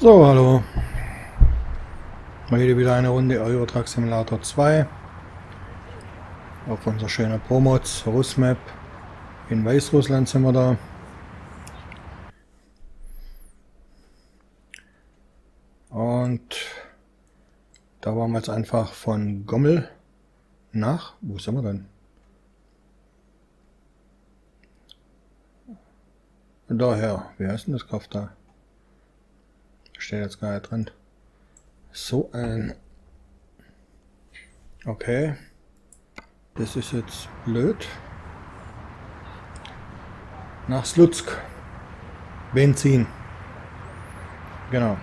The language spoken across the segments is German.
So, hallo. Heute wieder eine Runde Euro Truck Simulator 2 auf unserer schönen Promods Russmap. In Weißrussland sind wir da. Und da waren wir jetzt einfach von Gommel nach, wo sind wir denn? Daher, wie heißt denn das Kraft da? Steht jetzt gar nicht drin. So ein... Okay. Das ist jetzt blöd. Nach Slutsk. Benzin. Genau.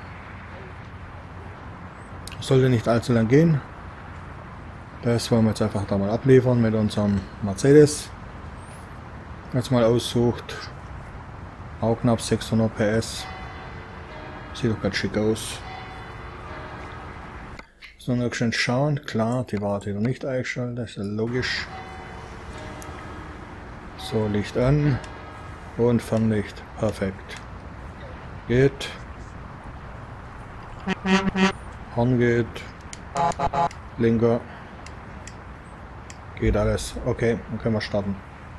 Sollte nicht allzu lang gehen. Das wollen wir jetzt einfach da mal abliefern mit unserem Mercedes. Jetzt mal aussucht. Auch knapp 600 PS. Sieht doch ganz schick aus. So, noch schön schauen. Klar, die war wieder nicht eingeschaltet. Das ist ja logisch. So, Licht an. Und Fernlicht. Perfekt. Geht. Horn geht. Blinker. Geht alles. Okay, dann können wir starten.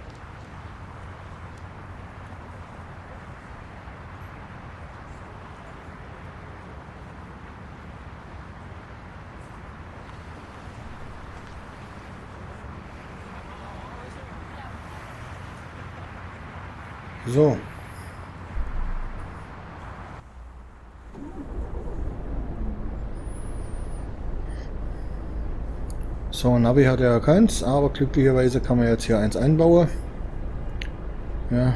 So. So, Navi hat ja keins, aber glücklicherweise kann man jetzt hier eins einbauen. Ja.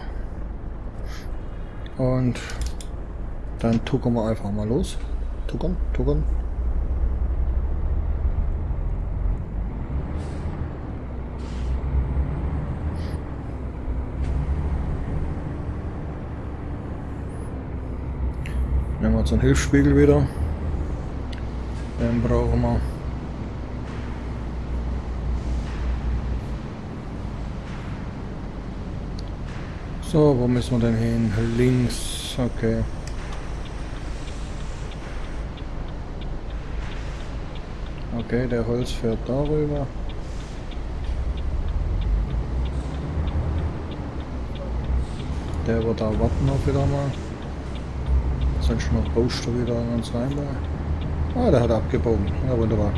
Und dann tuckern wir einfach mal los. Tuckern. Nehmen wir uns einen Hilfsspiegel wieder. Den brauchen wir. So, wo müssen wir denn hin? Links, okay. Okay, der Holz fährt darüber. Der wird da warten noch wieder mal. Sonst noch baust du wieder an uns rein. Ah, der hat abgebogen. Ja, wunderbar.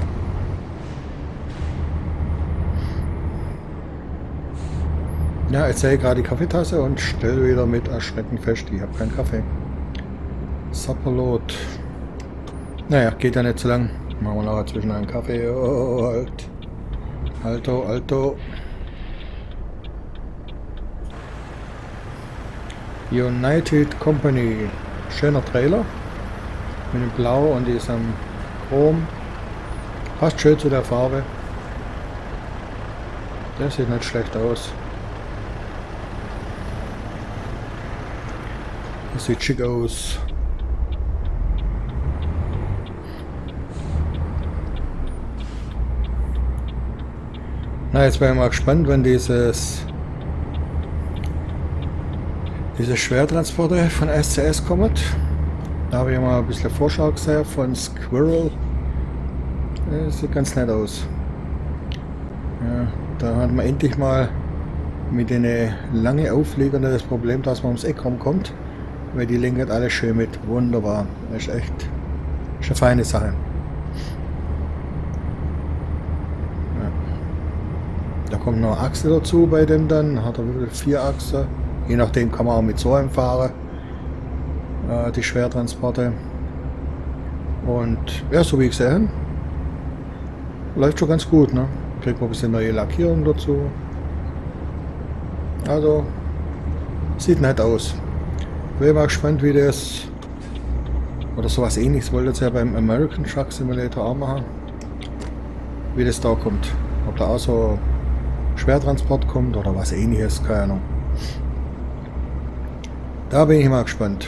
Ja, jetzt sehe ich gerade die Kaffeetasse und stelle wieder mit Erschrecken fest, ich habe keinen Kaffee. Sapperlot. Naja, geht ja nicht so lang. Machen wir nachher zwischen einen Kaffee. Oh, halt. Alto. United Company. Schöner Trailer. Mit dem Blau und diesem Chrom. Passt schön zu der Farbe. Der sieht nicht schlecht aus. Das sieht schick aus. Na, jetzt bin ich mal gespannt, wenn diese Schwertransporte von SCS kommen. Da habe ich mal ein bisschen Vorschau gesehen von Squirrel. Das sieht ganz nett aus. Ja, da hat man endlich mal mit den langen Auflegern das Problem, dass man ums Eck kommt. Weil die lenkt alles schön mit. Wunderbar. Das ist echt eine feine Sache. Ja. Da kommt noch eine Achse dazu bei dem dann. Hat er wirklich 4 Achsen. Je nachdem kann man auch mit so einem fahren. Die Schwertransporte. Und ja, so wie ich gesehen, läuft schon ganz gut. Ne? Kriegt man ein bisschen neue Lackierung dazu. Also, sieht nett aus. Bin mal gespannt, wie das oder sowas ähnliches wollte es ja beim American Truck Simulator auch machen. Wie das da kommt. Ob da auch so Schwertransport kommt oder was ähnliches, keine Ahnung. Da bin ich mal gespannt.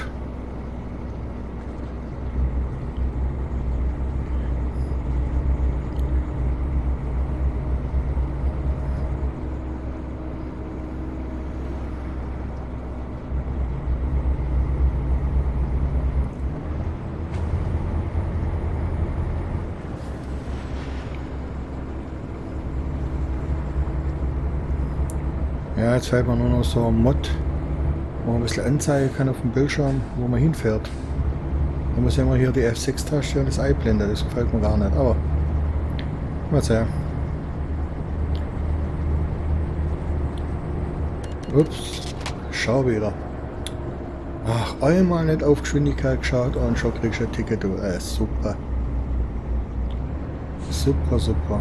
Ja, jetzt fehlt mir nur noch so ein Mod, wo man ein bisschen anzeigen kann auf dem Bildschirm, wo man hinfährt. Da muss ich immer hier die F6-Taste und das einblenden, das gefällt mir gar nicht, aber mal sehen. Ups, schau wieder. Ach, einmal nicht auf Geschwindigkeit geschaut und schon kriegst du ein Ticket, du. Super. Super, super.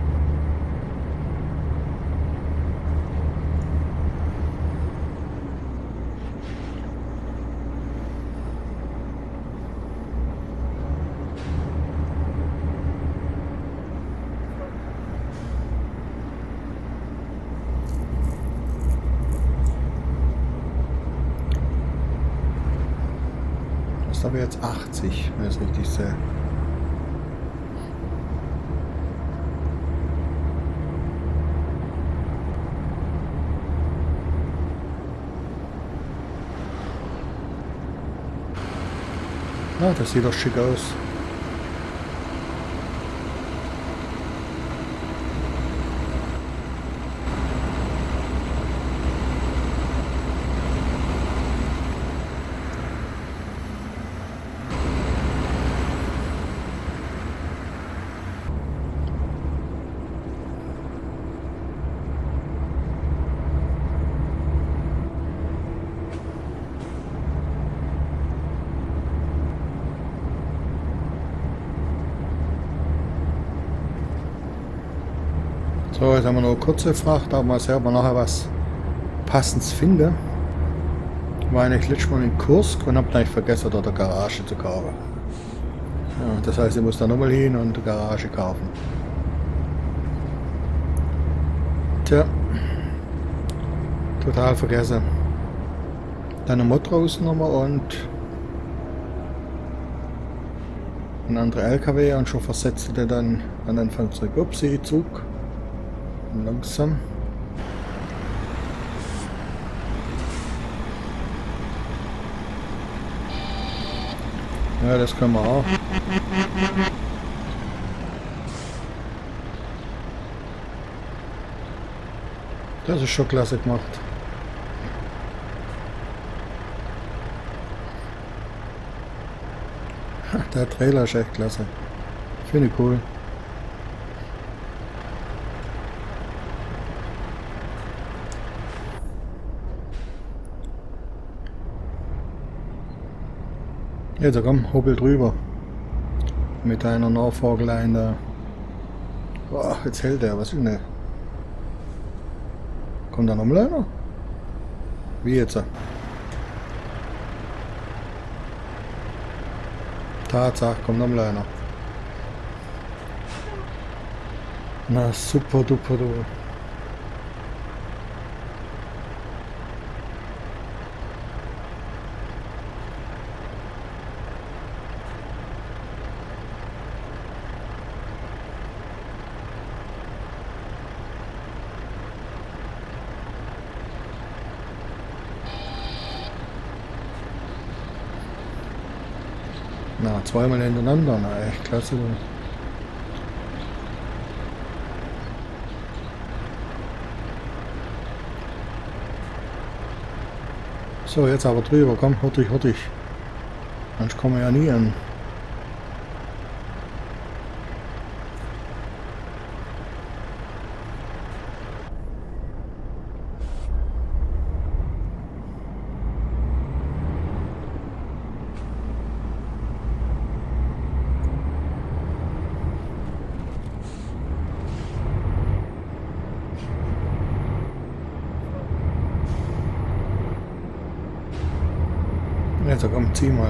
Was habe ich jetzt? 80, wenn ich es richtig sehe. Ah, das sieht doch schick aus. So, jetzt haben wir noch eine kurze Fracht, aber mal sehen, ob wir nachher was Passendes finden. War eigentlich letztes Mal in Kursk und habe gleich vergessen, dort eine Garage zu kaufen. Ja, das heißt, ich muss da nochmal hin und eine Garage kaufen. Tja, total vergessen. Dann ein Mod rausgenommen und ein anderer LKW und schon versetzt er dann an den Anfang zurück. Upsi, Zug. Langsam. Ja, das können wir auch. Das ist schon klasse gemacht. Der Trailer ist echt klasse. Finde ich cool. Jetzt komm, hoppel drüber. Mit einer Nachfolgelein da. Boah, jetzt hält der, was ist denn? Kommt da nochmal einer? Wie jetzt? Tatsache, kommt nochmal einer. Na super duper du. Na, zweimal hintereinander, na echt klasse. So, jetzt aber drüber, komm, hurtig, hurtig. Sonst kommen wir ja nie an. Jetzt komm, zieh mal.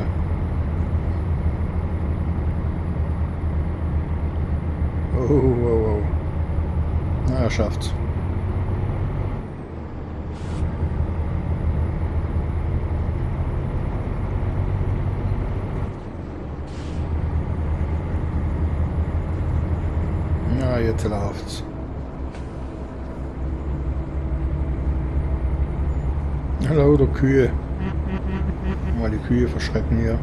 Oh, oh, oh. Na, er schafft's. Ja, jetzt läuft's. Hallo, du Kühe. Mal die Kühe verschrecken hier.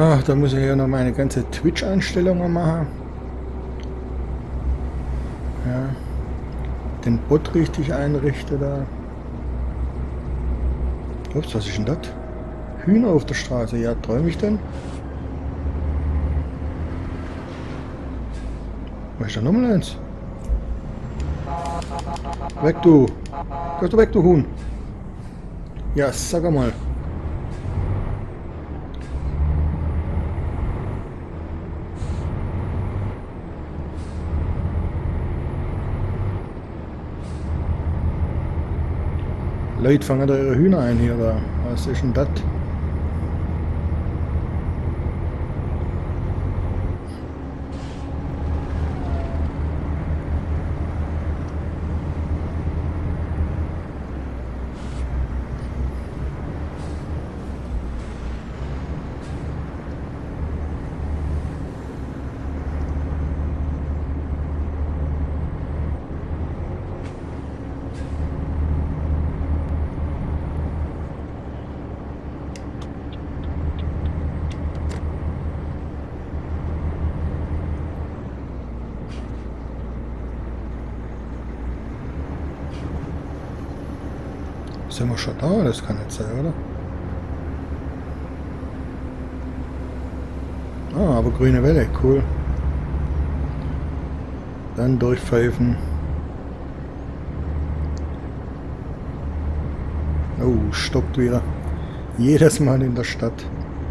Ach, da muss ich ja noch meine ganze Twitch-Einstellungen machen. Ja. Den Bot richtig einrichten da. Ups, was ist denn das? Hühner auf der Straße. Ja, träume ich denn? Was ist da nochmal eins? Weg du! Gehst du weg, du Huhn! Ja, sag mal. Leute, fangen da ihre Hühner ein hier da. Was ist denn das? Sind wir schon da? Das kann nicht sein, oder? Ah, aber grüne Welle, cool. Dann durchpfeifen. Oh, stoppt wieder. Jedes Mal in der Stadt.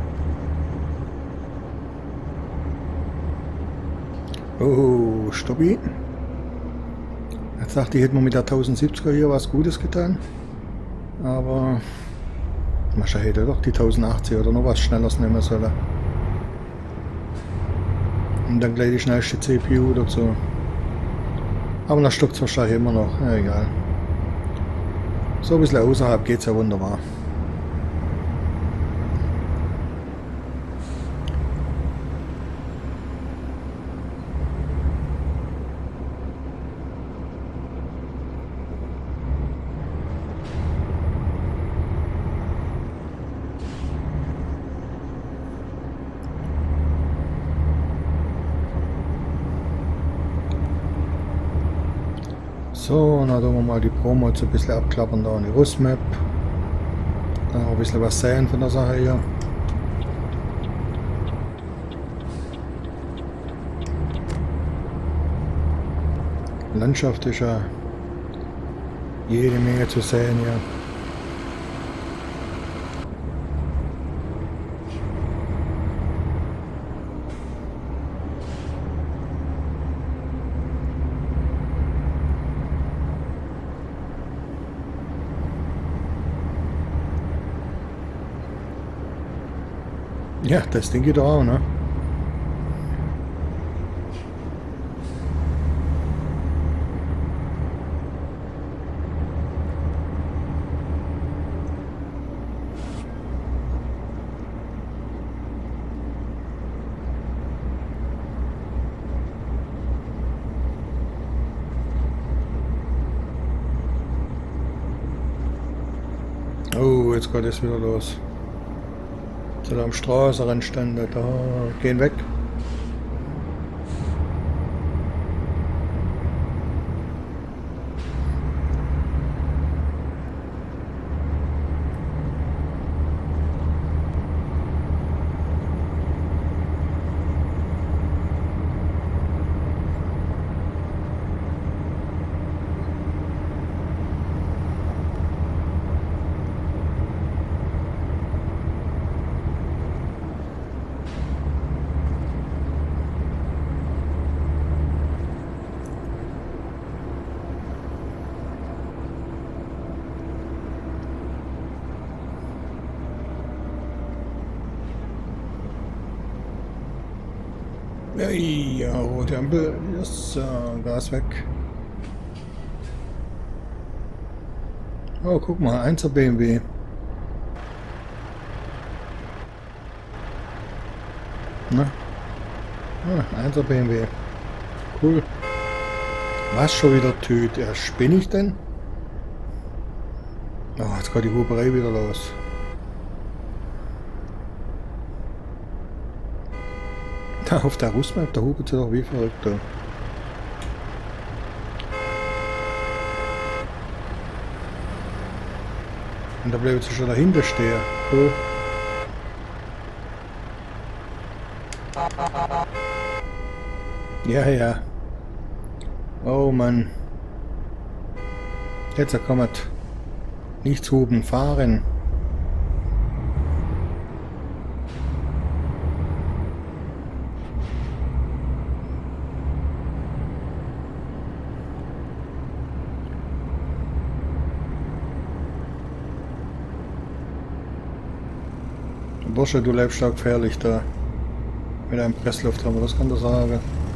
Oh, Stoppi. Jetzt dachte ich, hätten wir mit der 1070er hier was Gutes getan. Aber Mascha hätte doch die 1080 oder noch was Schnelleres nehmen sollen. Und dann gleich die schnellste CPU dazu. Aber dann stockt es wahrscheinlich immer noch. Ja, egal. So ein bisschen außerhalb geht es ja wunderbar. So, dann tun wir mal die Promo jetzt ein bisschen abklappern da an die Rustmap. Dann noch ein bisschen was sehen von der Sache hier. Landschaft ist ja jede Menge zu sehen hier. Ja, das Ding geht auch, ne? Oh, jetzt geht es wieder los. Oder am Straßenrand stand da, gehen weg. Ja, rote Ampel, yes, Gas weg. Oh, guck mal, 1er BMW. Na? Ah, 1er BMW. Cool. Was schon wieder Tüt? Ja, spinne ich denn? Oh, jetzt geht die Huberei wieder los. Auf der Russmap, da hubert sie doch wie verrückt da. Und da bleibt sie schon dahinter stehen. Oh. Ja, ja. Oh Mann. Jetzt kommt. Nichts huben, fahren. Bursche, du lebst auch gefährlich da. Mit einem Presslufthammer, das kann du sagen.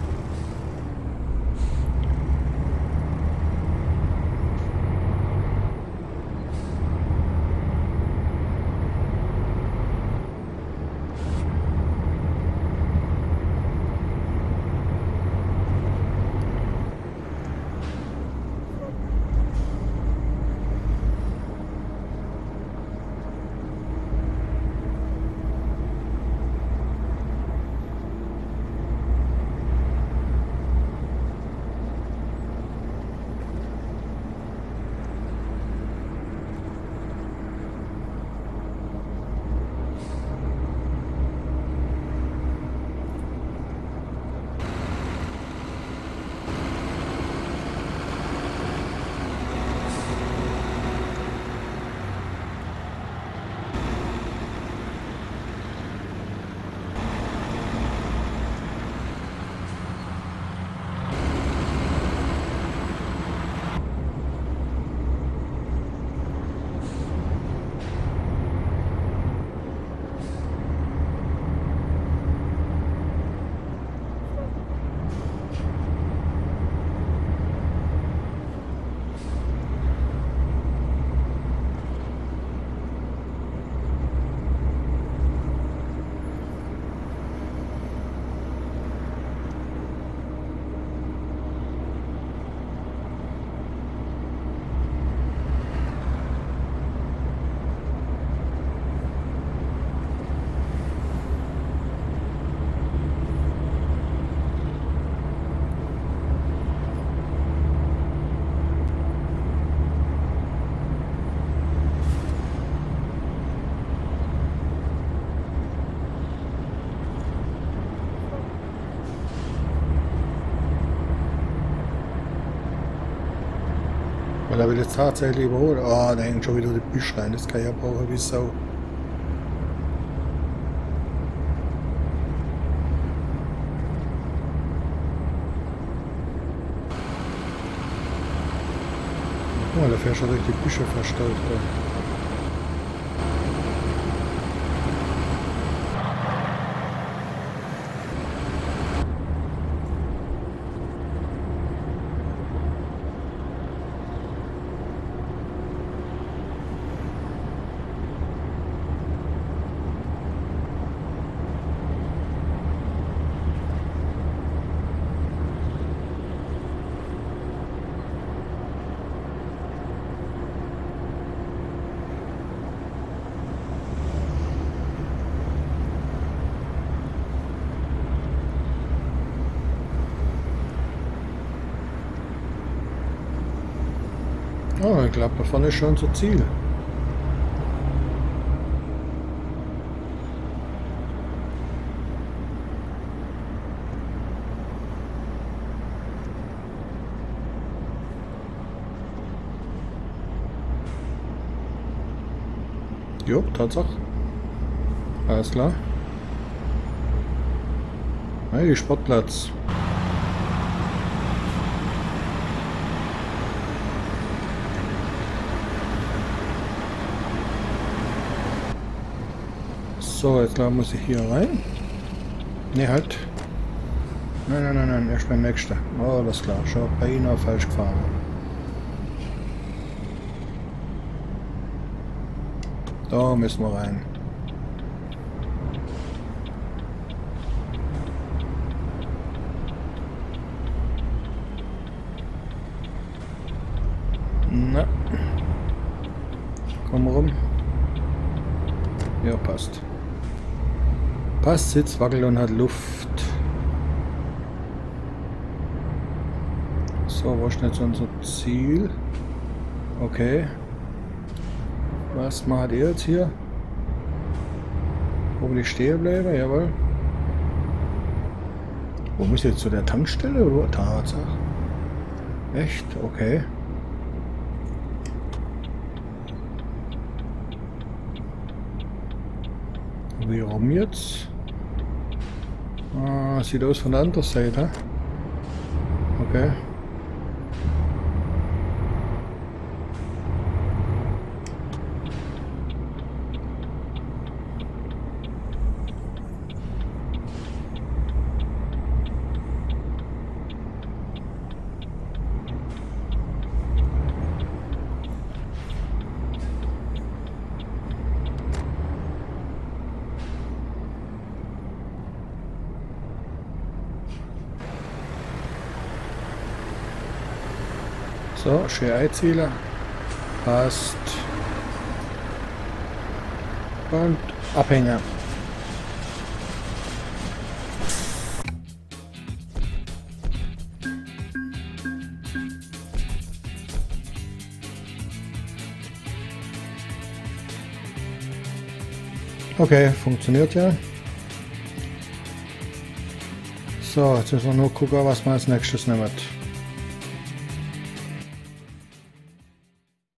Weil er will jetzt tatsächlich überholen. Ah, da hängt schon wieder die Büsch rein. Das kann ich ja brauchen wie Sau. Guck mal, da fährt schon durch die Büsche verstaut. Oh, ich glaube, da vorne ist schon unser Ziel. Jo, Tatsache. Alles klar. Hey, Sportplatz. So, jetzt muss ich hier rein. Ne, halt. Nein, erst beim nächsten. Oh, alles klar. Schon bei Ihnen falsch gefahren. Da müssen wir rein. Na. Komm rum. Ja, passt. Passt, Sitz, wackelt und hat Luft. So, wo ist denn jetzt unser Ziel? Okay. Was macht ihr jetzt hier? Wo will ich stehen bleiben? Jawohl. Wo muss ich jetzt zu der Tankstelle oder? Tatsache. Echt? Okay. Wie rum jetzt? Ah, sieht aus von der anderen Seite. Okay. So, schön einziehen. Passt. Und abhängen. Okay, funktioniert ja. So, jetzt müssen wir nur gucken, was wir als nächstes nehmen.